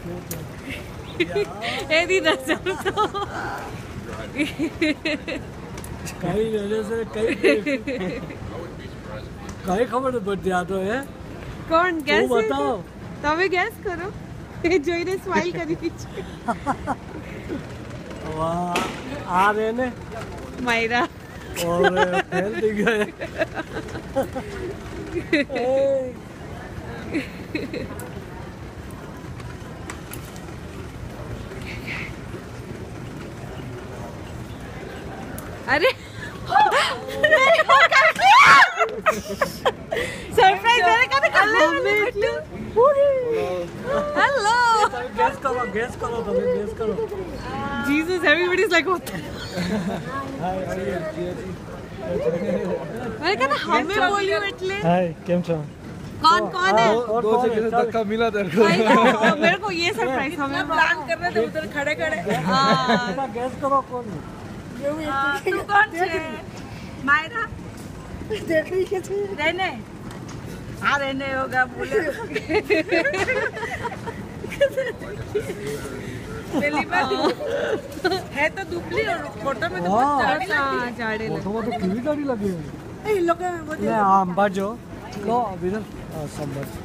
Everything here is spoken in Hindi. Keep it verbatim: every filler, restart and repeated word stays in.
એ દી નજર તો કઈ નજર से કઈ કઈ ખબર ન પડતી આ તો હે કોણ ગેસ बताओ તમે ગેસ કરો એ જોઈને સ્માઈલ કરી છે વાહ આ રે ને માયરા और फेल दिख गए अरे सरप्राइज मेरे का हेलो गैस करो गैस करो तुम गैस करो Jesus everybody is like what hi मैंने कहा हमें बोलियो એટલે हाय કેમ છો कौन कौन है दो सेकंड धक्का मिला तेरे को मेरे को ये सरप्राइज हमें प्लान कर रहे थे उधर खड़े खड़े हां गैस करो कौन तू कौन है मायरा देख रही है रहने हाँ रहने होगा बोले पहली बार है तो दुबली और फोटो में तो बहुत जाड़े जाड़े फोटो में तो कितनी गाड़ी लगी हुई है ए लोग ने आ अंबा जो लो अभी ना संबंध